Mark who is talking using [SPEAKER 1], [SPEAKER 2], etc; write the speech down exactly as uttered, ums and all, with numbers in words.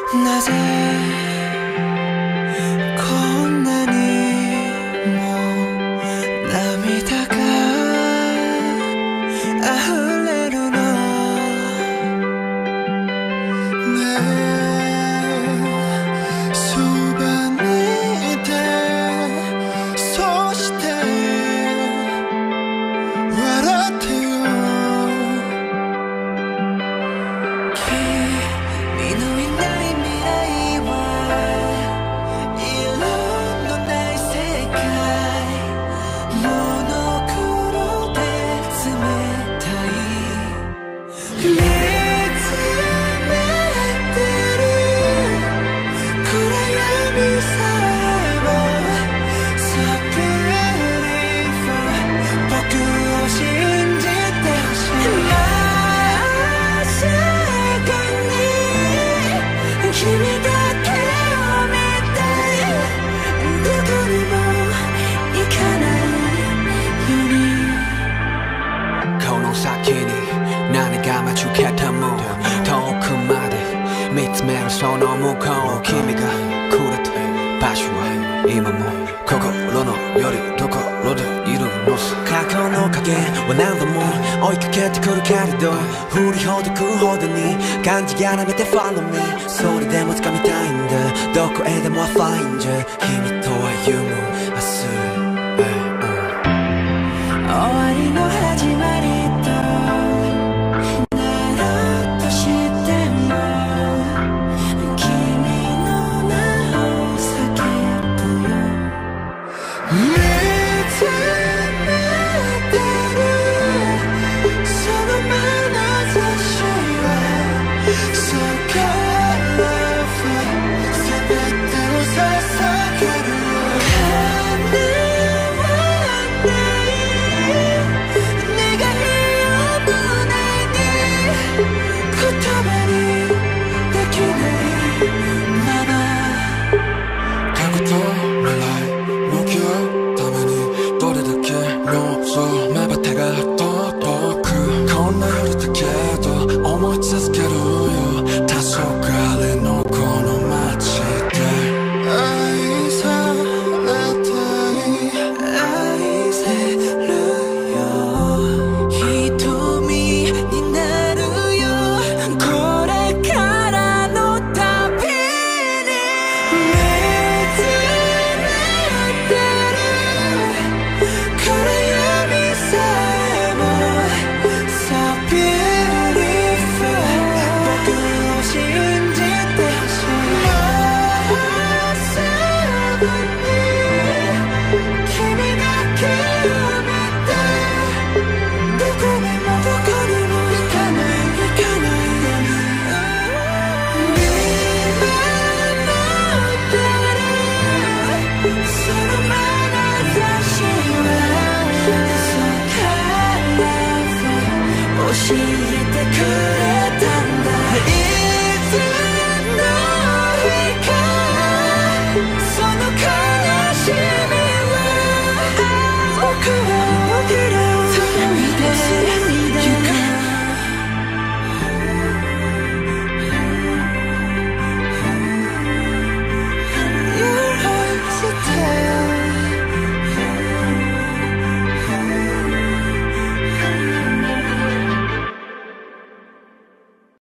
[SPEAKER 1] なぜこんなにも涙が溢れるのねえそばにいてそして笑ってよ君のいない未来は色のない世界モノクロで冷たい見つめてる暗闇さえも So beautiful 僕を信じてほしいまさかに君だけを見てどこにも行かないように
[SPEAKER 2] この先に何が待ち受けても遠くまで見つめるその向こう君がくれた場所は今も心のよりどころでいるのさ過去の影は何度も追いかけてくるけれど振りほどくほどに感じやらめて Follow me それでも掴みたいんだどこへでも I find you 君と歩む